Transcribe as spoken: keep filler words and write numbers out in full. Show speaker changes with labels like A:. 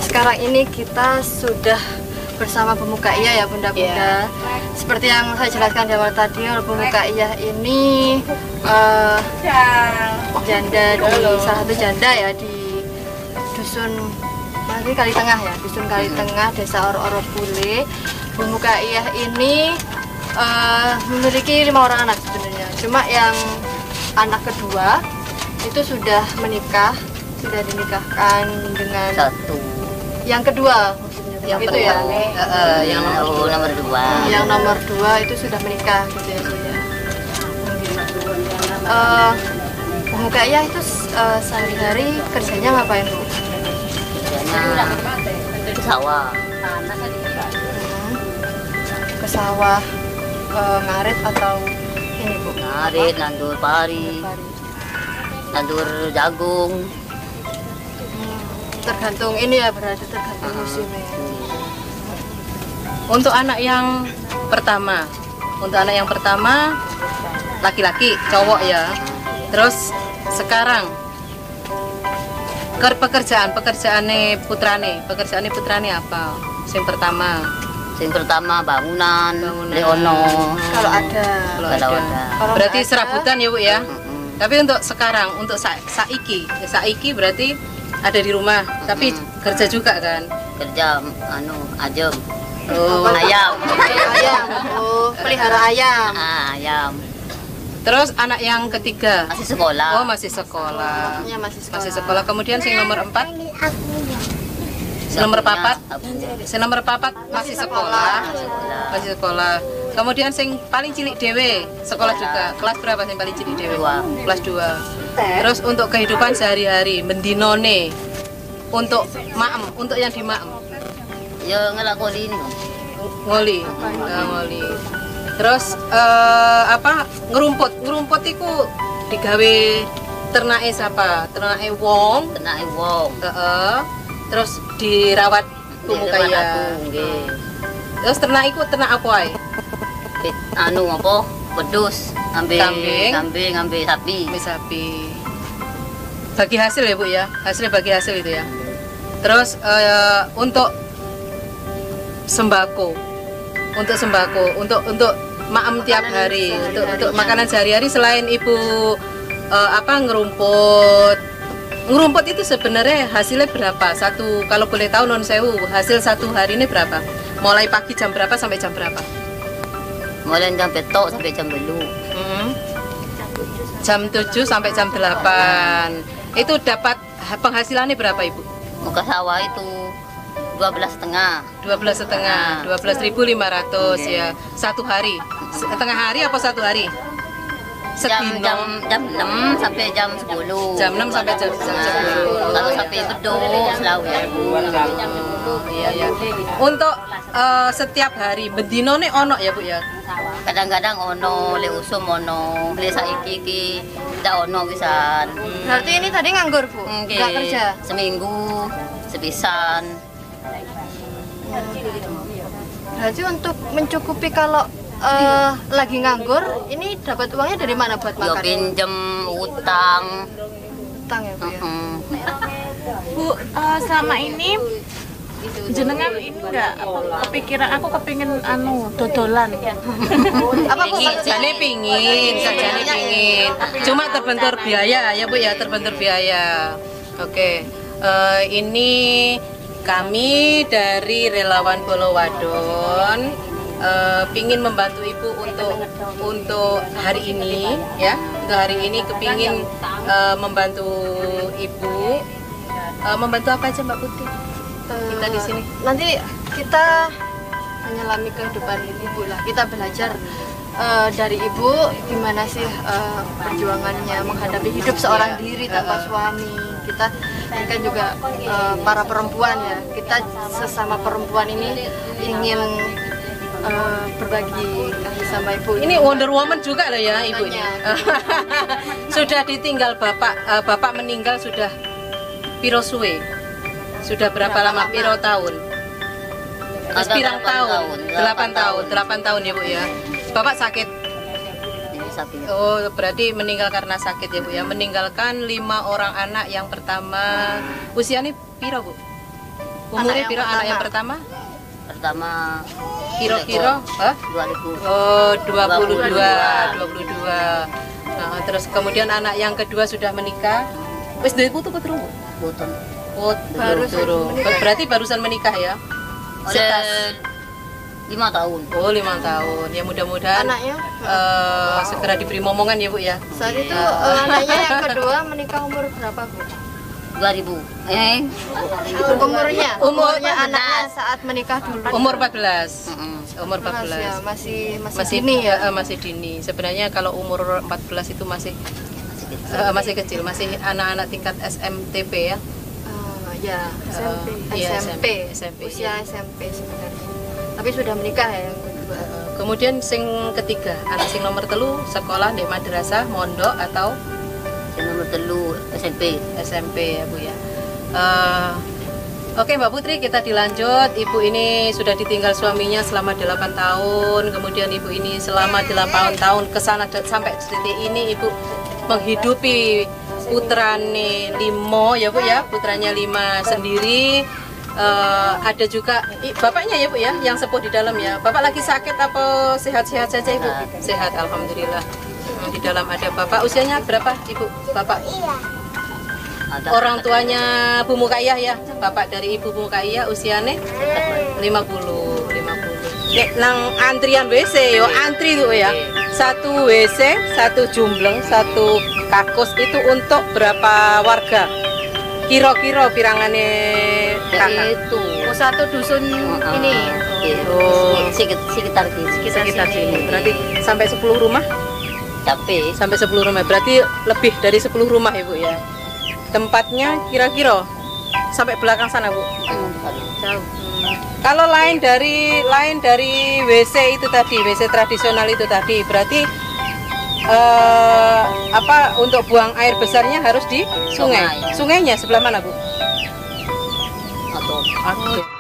A: sekarang ini kita sudah bersama Bu Mukaiyah ya bunda-bunda. Yeah. Seperti yang saya jelaskan di awal tadi, Bu Mukaiyah ini uh, janda di salah satu janda ya di dusun Mari Kali Tengah ya, dusun Kali Tengah, Desa Oro-Oro Bule. Bu Mukaiyah ini uh, memiliki lima orang anak sebenarnya. Cuma yang anak kedua itu sudah menikah, sudah dinikahkan dengan
B: satu.
A: Yang kedua. Yang itu ya,
B: uh, uh, yang nomor, nomor dua.
A: Yang nomor dua itu sudah menikah gitu ya, Bu ya. Uh, Bu Mukaiyah itu uh, sehari-hari kerjanya ngapain Bu?
B: Kerjanya ke sawah.
A: Hmm. Ke sawah, uh, ngarit atau ini Bu?
B: Ngarit, nandur pari, nandur jagung.
A: Hmm. Tergantung ini ya berarti tergantung uh, musimnya.
C: Untuk anak yang pertama, untuk anak yang pertama laki-laki, cowok ya. Terus sekarang ke pekerjaan pekerjaannya putrane, pekerjaannya putrane apa? Yang pertama,
B: yang pertama bangunan, leono.
A: Kalau ada,
C: kalau
B: ada.
C: ada. Berarti ada. Serabutan ya Bu ya.
B: Mm -hmm.
C: Tapi untuk sekarang, untuk sa saiki, ya, saiki berarti ada di rumah, mm -hmm. tapi kerja juga kan?
B: Kerja, anu, ajem.
C: Oh,
B: ayam.
A: Ayam. Oh, pelihara ayam.
B: Ah, ayam.
C: Terus anak yang ketiga
B: masih sekolah.
C: Oh, masih sekolah.
A: Maksudnya masih sekolah.
C: Masih sekolah. Kemudian yang nomor empat. Si nomor papat. Si nomor papat masih sekolah. Masih sekolah. Kemudian sing paling cilik dewe sekolah juga. Kelas berapa sing paling cilik dewe? Kelas dua. Terus untuk kehidupan sehari-hari mendinone untuk maem, untuk yang di maem.
B: Ya ngelakoni ini.
C: Ngoli, uh, ngoli. Terus uh, apa ngerumput, ngerumput itu digawe ternake siapa? Ternake wong,
B: ternake wong.
C: Heeh. Terus dirawat Bu Mukaiyah.
B: Nggih.
C: Terus ternak iku ternak apa ae?
B: Anu apa? Wedhus, ambil
C: kambing,
B: kambing, ambil sapi.
C: Ambil sapi. Bagi hasil ya Bu ya, hasilnya bagi hasil itu ya. Terus uh, untuk sembako, untuk sembako, untuk untuk maem tiap hari, untuk untuk makanan sehari-hari selain Ibu uh, apa ngerumput, ngerumput itu sebenarnya hasilnya berapa? Satu kalau boleh tahu non sewu hasil satu hari ini berapa? Mulai pagi jam berapa sampai jam berapa?
B: Mulai jam petok sampai jam belu.
C: Hmm. Jam tujuh sampai jam delapan. Itu dapat penghasilannya berapa Ibu?
B: Muka sawah itu dua belas setengah
C: dua belas setengah dua belas ribu lima ratus ya satu hari setengah hari apa satu hari
B: jam jam jam enam sampai jam sepuluh
C: jam enam sampai jam sepuluh
B: kalau sampai beduk selawe
C: iya ya untuk uh, setiap hari bedino nih ono ya Bu ya
B: kadang-kadang ono le usum ono le saiki iki ndak ono pisan.
A: Berarti ini tadi nganggur Bu nggak kerja
B: seminggu sepisan.
A: Berarti untuk mencukupi kalau uh, lagi nganggur, ini dapat uangnya dari mana buat makan?
B: Ya pinjem utang.
A: Utang ya Bu ya?
B: Uh -uh.
D: Bu, uh, selama ini jenengan ini enggak kepikiran aku kepingin anu dodolan.
C: Apa Bu? Sajane pingin, sajane pingin. Cuma terbentur biaya ya Bu ya, terbentur biaya. Oke. Uh, ini kami dari Relawan Bolo Wadon uh, pingin membantu Ibu untuk untuk hari ini ya. Untuk hari ini kepingin uh, membantu Ibu. Uh, membantu apa aja Mbak Putih? Kita di sini.
A: Nanti kita menyelami kehidupan Ibu lah. Kita belajar uh, dari Ibu gimana sih uh, perjuangannya menghadapi hidup seorang diri tanpa suami. Kita ini kan juga uh, para perempuan ya. Kita sesama perempuan ini ingin uh, berbagi kasih sama Ibu.
C: Ini Wonder Woman juga loh ya Ibu ini. Sudah ditinggal Bapak, uh, Bapak meninggal sudah piro suwe? Sudah berapa lama? Piro tahun? Pirang tahun? delapan tahun. delapan tahun ya Bu ya. Bapak sakit? Oh, berarti meninggal karena sakit ya Bu ya. Meninggalkan lima orang anak yang pertama. Usianya piro Bu? Umurnya
A: yang
C: piro anak yang pertama?
B: Pertama
C: Kira-kira hah?
B: dua ribu.
C: Oh, dua puluh dua, dua puluh dua. Nah, terus kemudian anak yang kedua sudah menikah. Wis duwe putu apa durung?
B: Boten.
C: Oh, baru turun. Berarti barusan menikah ya?
B: Oleh lima tahun.
C: Oh, lima tahun. Ya mudah-mudahan
A: Anaknya
C: eh, segera diberi momongan ya Bu ya.
A: saat itu eh, anaknya yang kedua menikah umur berapa Bu?
B: dua ribu. Eh,
A: Umurnya,
C: Umur
A: umurnya anaknya saat menikah dulu.
C: Umur empat belas.
B: mm-mm.
C: Umur empat belas.
A: Ya, masih masih,
C: Masih
A: dini ya.
C: eh, masih dini. Sebenarnya kalau umur empat belas itu masih eh, masih kecil, masih anak-anak tingkat S M T P ya.
A: Oh, ya,
C: Eh,
A: S M P.
C: iya,
A: S M P.
C: S M P,
A: Usia
C: iya.
A: S M P sebenarnya. Tapi sudah menikah ya yang kedua.
C: Eh, Kemudian sing ketiga, anak sing nomor telu sekolah di madrasah, mondok atau
B: Yang nomor telu S M P.
C: S M P ya Bu ya. Eh, Oke Mbak Putri, kita dilanjut. Ibu ini sudah ditinggal suaminya selama delapan tahun. Kemudian ibu ini selama delapan tahun kesana dan sampai detik ini ibu menghidupi putrane limo ya Bu ya, putranya lima sendiri. Eh, ada juga i- bapaknya ya Bu ya, yang sepuh di dalam ya. Bapak lagi sakit apa sehat-sehat saja Ibu? Sehat, alhamdulillah. Hmm, Di dalam ada bapak. Usianya berapa Ibu? Bapak?
B: Ada
C: Orang tuanya Bu Mukaiyah ya, bapak dari Ibu Mukaiyah usianya lima puluh, lima puluh. Nek nang antrian W C yo antri tuh ya. Satu W C, satu jumbleng, satu kakus itu untuk berapa warga? Kira-kira pirangannya kakak?
B: itu.
A: Oh, satu dusun ini.
C: Oh.
B: Sekitar sekitar sekitar
C: Sekitar sini. Berarti sampai sepuluh rumah?
B: Tapi
C: Sampai sepuluh rumah. Berarti lebih dari sepuluh rumah Ibu ya. Tempatnya kira-kira sampai belakang sana Bu. Jauh. Kalau lain dari lain dari W C itu tadi, W C tradisional itu tadi, berarti eh, apa untuk buang air besarnya harus di sungai.
B: Sungai.
C: Sungainya sebelah mana Bu?
B: atau
C: Aduh.